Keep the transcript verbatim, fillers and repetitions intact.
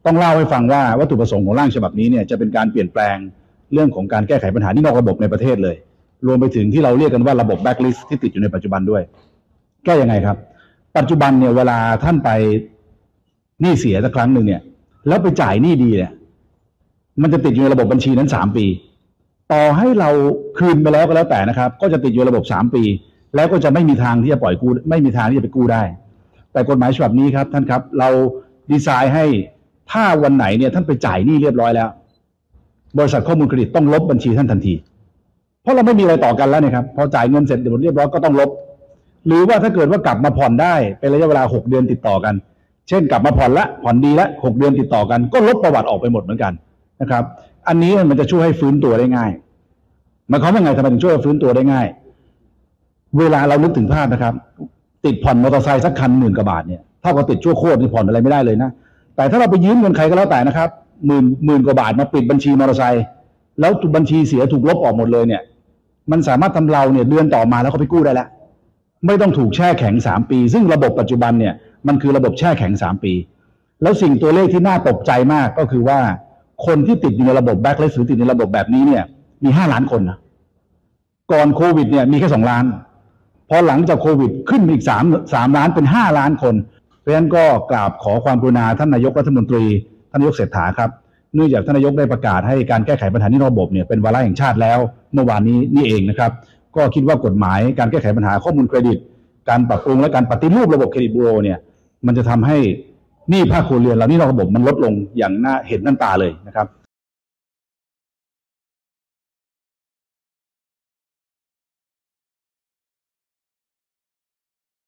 ต้องเล่าให้ฟังว่าวัตถุประสงค์ของร่างฉบับนี้เนี่ยจะเป็นการเปลี่ยนแปลงเรื่องของการแก้ไขปัญหาที่นอกระบบในประเทศเลยรวมไปถึงที่เราเรียกกันว่าระบบแบ็คลิสต์ที่ติดอยู่ในปัจจุบันด้วยแก้ยังไงครับปัจจุบันเนี่ยเวลาท่านไปหนี้เสียสักครั้งหนึ่งเนี่ยแล้วไปจ่ายหนี้ดีเนี่ยมันจะติดอยู่ในระบบบัญชีนั้นสามปีต่อให้เราคืนไปแล้วก็แล้วแต่นะครับก็จะติดอยู่ในระบบสามปีแล้วก็จะไม่มีทางที่จะปล่อยกู้ไม่มีทางที่จะไปกู้ได้แต่กฎหมายฉบับนี้ครับท่านครับเราดีไซน์ให้ถ้าวันไหนเนี่ยท่านไปจ่ายหนี้เรียบร้อยแล้วบริษัทข้อมูลเครดิตต้องลบบัญชีท่านทันทีเพราะเราไม่มีอะไรต่อกันแล้วเนี่ยครับพอจ่ายเงินเสร็จเรียบร้อยก็ต้องลบหรือว่าถ้าเกิดว่ากลับมาผ่อนได้เป็นระยะเวลาหกเดือนติดต่อกันเช่นกลับมาผ่อนละผ่อนดีละหกเดือนติดต่อกันก็ลบประวัติออกไปหมดเหมือนกันนะครับอันนี้มันจะช่วยให้ฟื้นตัวได้ง่ายหมายความว่าไงทำไมถึงช่วยให้ฟื้นตัวได้ง่ายเวลาเรานึกถึงภาพนะครับติดผ่อนมอเตอร์ไซค์สักคันหมื่นกว่าบาทเนี่ยเท่ากับติดชั่วโคตรที่ผ่อนอะไรไม่ได้เลยนะแต่ถ้าเราไปยืมเงินใครก็แล้วแต่นะครับหมื่นหมื่นกว่าบาทมาปิดบัญชีมอเตอร์ไซค์แล้วบัญชีเสียถูกลบออกหมดเลยเนี่ยมันสามารถทำเราเนี่ยเดือนต่อมาแล้วเขาไปกู้ได้แล้วไม่ต้องถูกแช่แข็งสามปีซึ่งระบบปัจจุบันเนี่ยมันคือระบบแช่แข็งสามปีแล้วสิ่งตัวเลขที่น่าตกใจมากก็คือว่าคนที่ติดอยู่ในระบบแบ็คลิสต์หรือติดในระบบแบบนี้เนี่ยมีห้าล้านคนนะก่อนโควิดเนี่ยมีแค่สองล้านพอหลังจากโควิดขึ้นอีกสามสามล้านเป็นห้าล้านคนเพราะฉะนั้นก็กราบขอความกรุณาท่านนายกรัฐมนตรีท่านนายกเศรษฐาครับเนื่องจากท่านนายกได้ประกาศให้การแก้ไขปัญหานี้ระบบเนี่ยเป็นวาระแห่งชาติแล้วเมื่อวานนี้นี่เองนะครับก็คิดว่ากฎหมายการแก้ไขปัญหาข้อมูลเครดิตการปรับปรุงและการปฏิรูประบบเครดิตบูโรเนี่ยมันจะทำให้หนี้ภาคครัวเรือนเรานี่นอกระบบมันลดลงอย่างน่าเห็นน้ำตาเลยนะครับ